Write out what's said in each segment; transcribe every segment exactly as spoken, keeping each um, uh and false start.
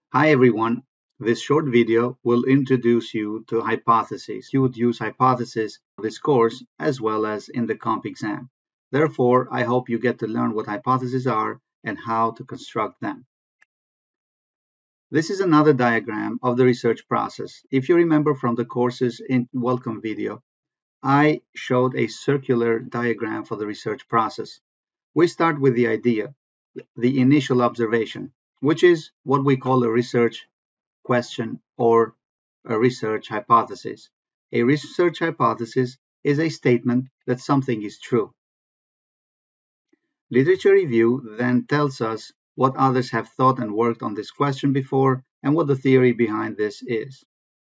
Hi everyone, this short video will introduce you to hypotheses. You would use hypotheses for this course as well as in the comp exam. Therefore, I hope you get to learn what hypotheses are and how to construct them. This is another diagram of the research process. If you remember from the course's in welcome video, I showed a circular diagram for the research process. We start with the idea, the initial observation, which is what we call a research question or a research hypothesis. A research hypothesis is a statement that something is true. Literature review then tells us what others have thought and worked on this question before and what the theory behind this is.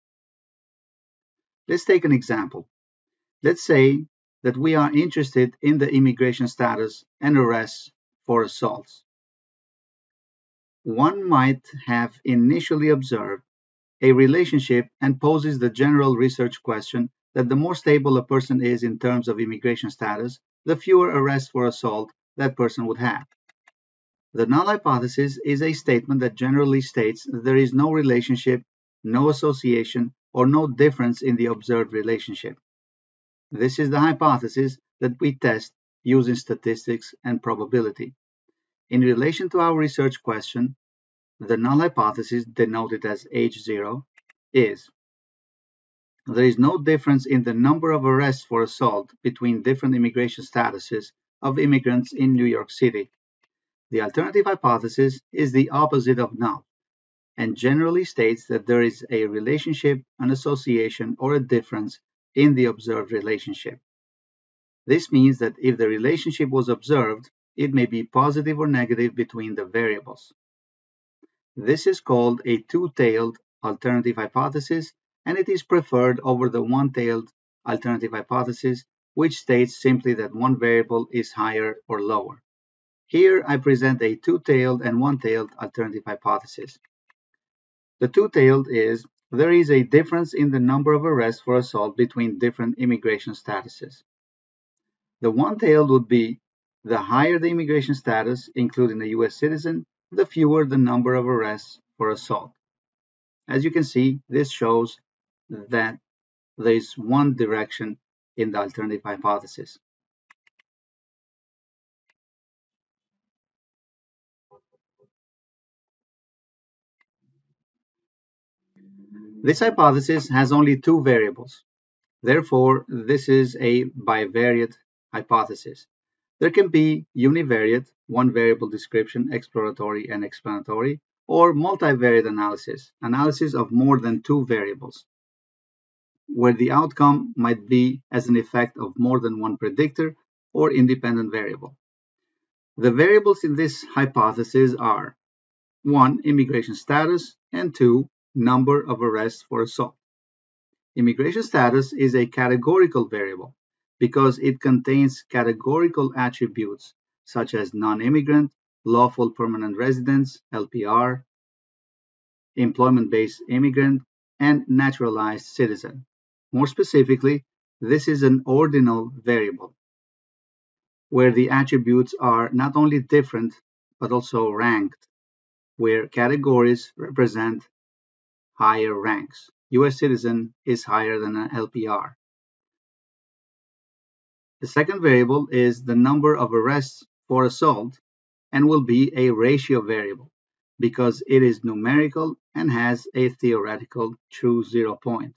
Let's take an example. Let's say that we are interested in the immigration status and arrests for assaults. One might have initially observed a relationship and poses the general research question that the more stable a person is in terms of immigration status, the fewer arrests for assault that person would have. The null hypothesis is a statement that generally states that there is no relationship, no association, or no difference in the observed relationship. This is the hypothesis that we test using statistics and probability. In relation to our research question, the null hypothesis, denoted as H zero, is there is no difference in the number of arrests for assault between different immigration statuses of immigrants in New York City. The alternative hypothesis is the opposite of null and generally states that there is a relationship, an association, or a difference in the observed relationship. This means that if the relationship was observed, it may be positive or negative between the variables. This is called a two-tailed alternative hypothesis, and it is preferred over the one-tailed alternative hypothesis, which states simply that one variable is higher or lower. Here I present a two-tailed and one-tailed alternative hypothesis. The two-tailed is there is a difference in the number of arrests for assault between different immigration statuses. The one-tailed would be the higher the immigration status, including a U S citizen, the fewer the number of arrests for assault. As you can see, this shows that there is one direction in the alternative hypothesis. This hypothesis has only two variables. Therefore, this is a bivariate hypothesis. There can be univariate, one variable description, exploratory and explanatory, or multivariate analysis, analysis of more than two variables, where the outcome might be as an effect of more than one predictor or independent variable. The variables in this hypothesis are one, immigration status, and two, number of arrests for assault. Immigration status is a categorical variable because it contains categorical attributes such as non-immigrant, lawful permanent residence, L P R, employment-based immigrant, and naturalized citizen. More specifically, this is an ordinal variable where the attributes are not only different but also ranked, where categories represent higher ranks. U S citizen is higher than an L P R. The second variable is the number of arrests for assault and will be a ratio variable because it is numerical and has a theoretical true zero point.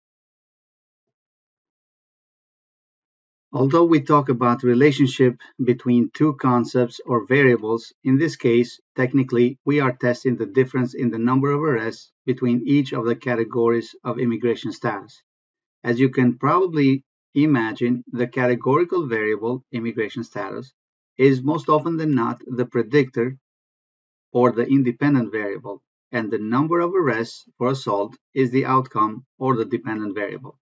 Although we talk about relationship between two concepts or variables, in this case, technically, we are testing the difference in the number of arrests between each of the categories of immigration status. As you can probably imagine, the categorical variable, immigration status, is most often than not the predictor or the independent variable, and the number of arrests for assault is the outcome or the dependent variable.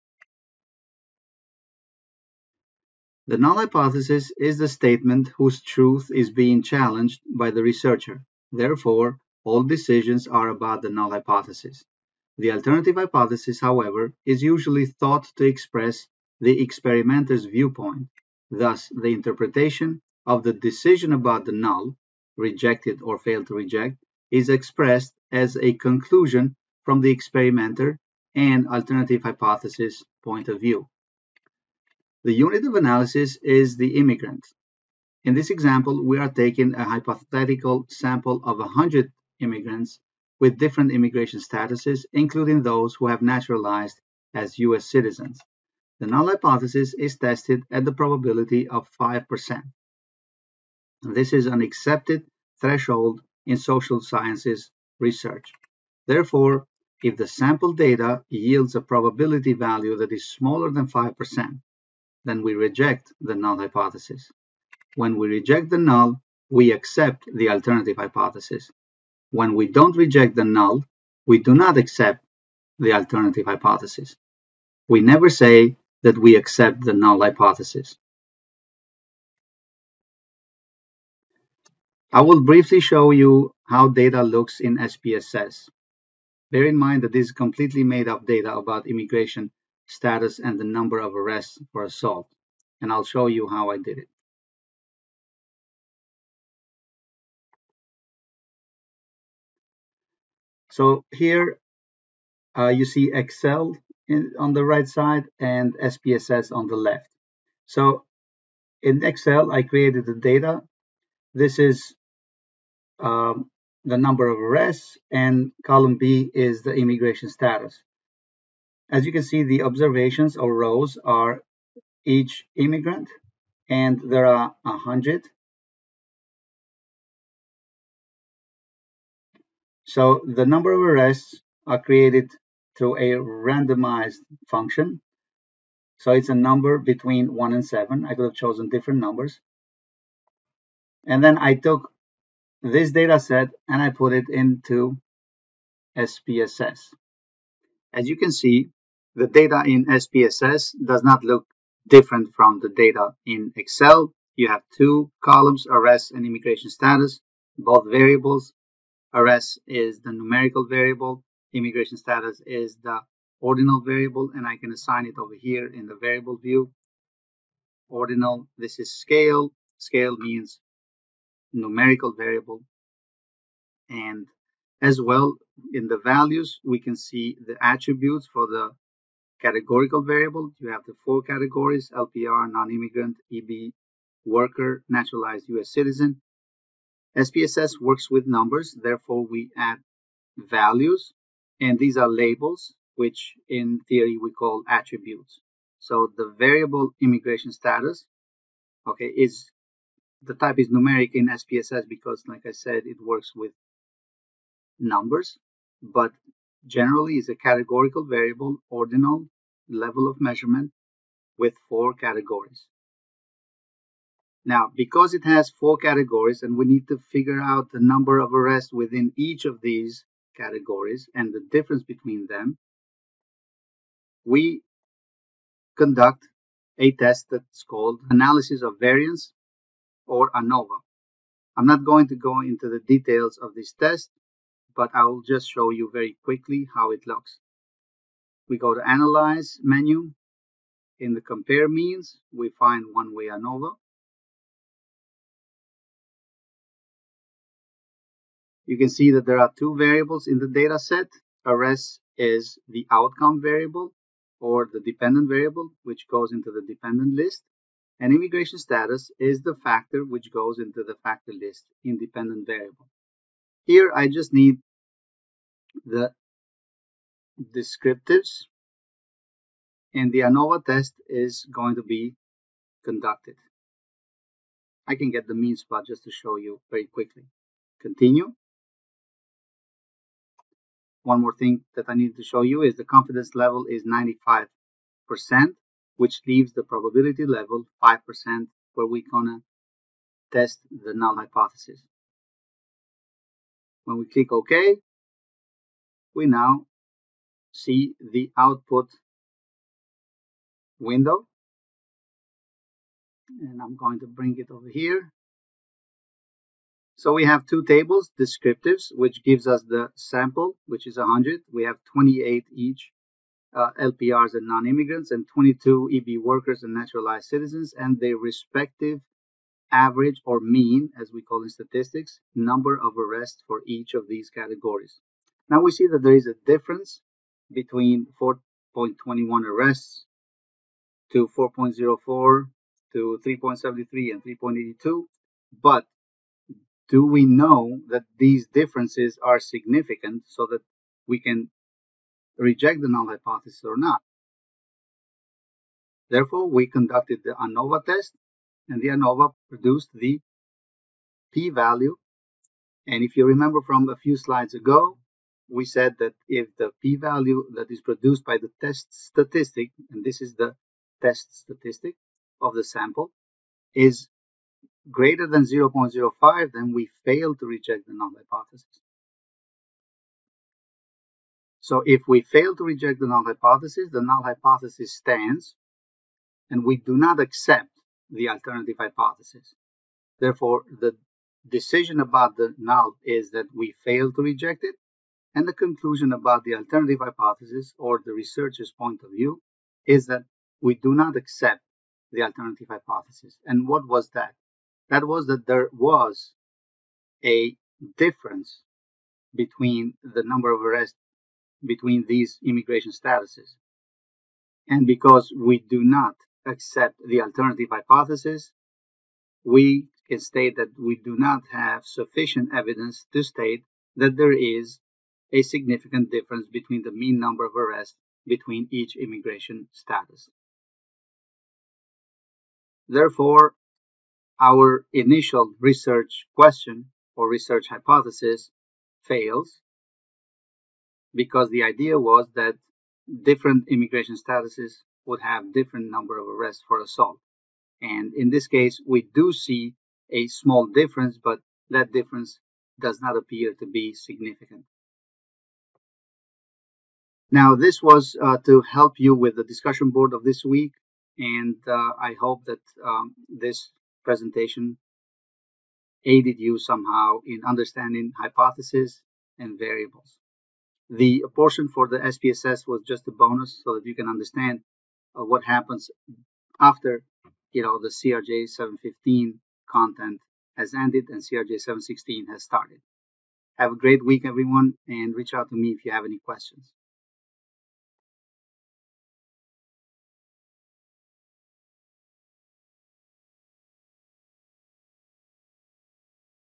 The null hypothesis is the statement whose truth is being challenged by the researcher. Therefore, all decisions are about the null hypothesis. The alternative hypothesis, however, is usually thought to express the experimenter's viewpoint. Thus, the interpretation of the decision about the null, reject it or fail to reject, is expressed as a conclusion from the experimenter and alternative hypothesis point of view. The unit of analysis is the immigrant. In this example, we are taking a hypothetical sample of one hundred immigrants with different immigration statuses, including those who have naturalized as U S citizens. The null hypothesis is tested at the probability of five percent. This is an accepted threshold in social sciences research. Therefore, if the sample data yields a probability value that is smaller than five percent, then we reject the null hypothesis. When we reject the null, we accept the alternative hypothesis. When we don't reject the null, we do not accept the alternative hypothesis. We never say that we accept the null hypothesis. I will briefly show you how data looks in S P S S. Bear in mind that this is completely made up data about immigration status and the number of arrests for assault, and I'll show you how I did it. So here uh, you see Excel in, on the right side and S P S S on the left. So in Excel, I created the data. This is um, the number of arrests, and column B is the immigration status. As you can see, the observations or rows are each immigrant, and there are one hundred. So the number of arrests are created through a randomized function. So it's a number between one and seven. I could have chosen different numbers. And then I took this data set and I put it into S P S S. As you can see, the data in S P S S does not look different from the data in Excel. You have two columns, arrest and immigration status, both variables. Arrest is the numerical variable, immigration status is the ordinal variable, and I can assign it over here in the variable view. Ordinal, this is scale. Scale means numerical variable. And as well, in the values, we can see the attributes for the categorical variable. You have the four categories: L P R, non-immigrant, E B, worker, naturalized U S citizen. S P S S works with numbers, therefore we add values, and these are labels, which in theory we call attributes. So the variable immigration status, okay, is the type is numeric in S P S S because, like I said, it works with numbers, but generally is a categorical variable, ordinal, level of measurement with four categories. Now, because it has four categories and we need to figure out the number of arrests within each of these categories and the difference between them, we conduct a test that's called analysis of variance, or ANOVA. I'm not going to go into the details of this test, but I will just show you very quickly how it looks. We go to Analyze menu. In the Compare Means, we find one-way ANOVA. You can see that there are two variables in the data set. Arrest is the outcome variable or the dependent variable, which goes into the dependent list. And immigration status is the factor which goes into the factor list independent variable. Here I just need the descriptives, and the ANOVA test is going to be conducted. I can get the mean spot just to show you very quickly. Continue. One more thing that I need to show you is the confidence level is ninety-five percent, which leaves the probability level five percent where we're gonna test the null hypothesis. When we click OK, we now see the output window. And I'm going to bring it over here. So we have two tables, descriptives, which gives us the sample, which is one hundred. We have twenty-eight each, uh, L P Rs and non-immigrants, and twenty-two E B workers and naturalized citizens, and their respective average or mean, as we call in statistics, number of arrests for each of these categories. Now we see that there is a difference between four point two one arrests to four point zero four to three point seven three and three point eight two, but do we know that these differences are significant so that we can reject the null hypothesis or not? Therefore, we conducted the ANOVA test, and the ANOVA produced the p-value. And if you remember from a few slides ago, we said that if the p-value that is produced by the test statistic, and this is the test statistic of the sample, is greater than zero point zero five, then we fail to reject the null hypothesis. So if we fail to reject the null hypothesis, the null hypothesis stands, and we do not accept the alternative hypothesis. Therefore, the decision about the null is that we fail to reject it, and the conclusion about the alternative hypothesis, or the researcher's point of view, is that we do not accept the alternative hypothesis. And what was that? That was that there was a difference between the number of arrests between these immigration statuses. And because we do not accept the alternative hypothesis, we can state that we do not have sufficient evidence to state that there is a significant difference between the mean number of arrests between each immigration status. Therefore, our initial research question or research hypothesis fails, because the idea was that different immigration statuses would have different number of arrests for assault. And in this case, we do see a small difference, but that difference does not appear to be significant. Now, this was uh, to help you with the discussion board of this week, and uh, I hope that um, this presentation aided you somehow in understanding hypotheses and variables. The portion for the S P S S was just a bonus so that you can understand uh, what happens after, you know, the C R J seven fifteen content has ended and C R J seven sixteen has started. Have a great week, everyone, and reach out to me if you have any questions.